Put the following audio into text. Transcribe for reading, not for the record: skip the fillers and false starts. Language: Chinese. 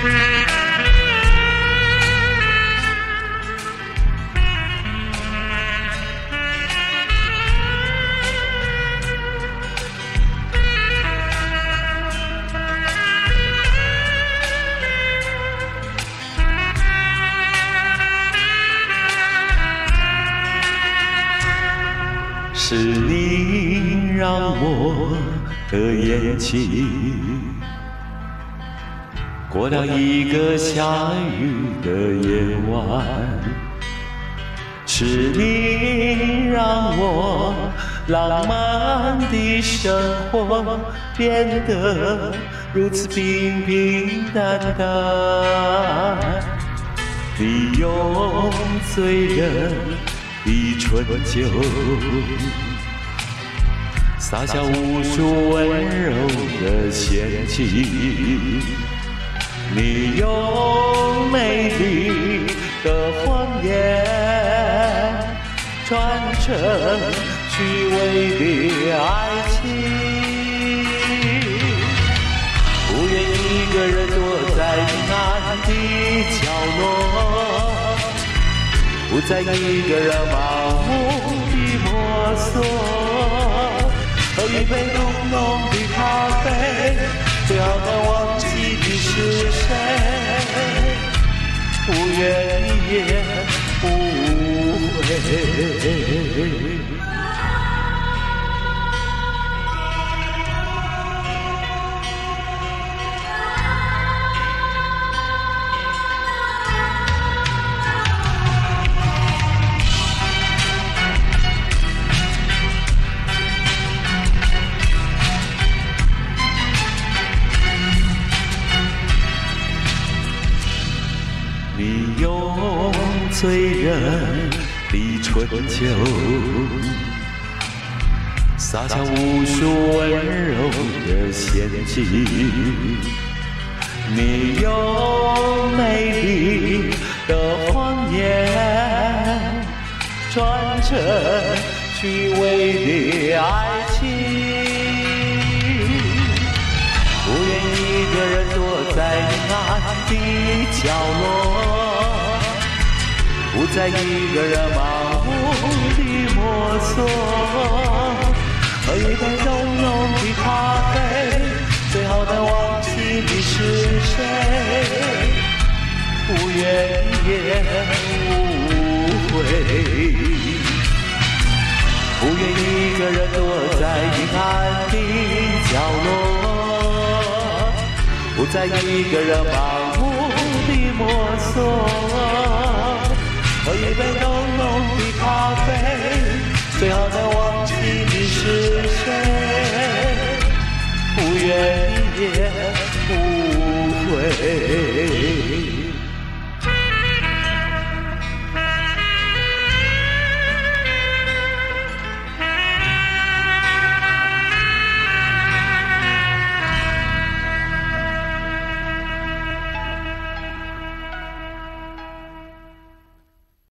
是你让我的眼睛过了一个下雨的夜晚，是你让我浪漫的生活变得如此平平淡淡。你用醉人的春酒洒下无数温柔的陷阱，你用美丽的谎言穿成虚伪的爱情。不愿一个人躲在阴暗的角落，不再一个人盲目的摸索，喝一杯浓浓的咖啡，最好能忘记的是谁，无怨也无悔。你用醉人的春酒洒下无数温柔的陷阱，你用美丽的谎言穿成虚伪的爱情。不愿一个人躲在阴暗的角落，不再一个人盲目的摸索，喝一杯浓浓的咖啡，最好能忘记的是谁，无怨也无悔。不愿一个人躲在阴暗的角落，不再一个人盲目的摸索，喝一杯浓浓的咖啡，最好能忘记的是谁，无怨也无悔。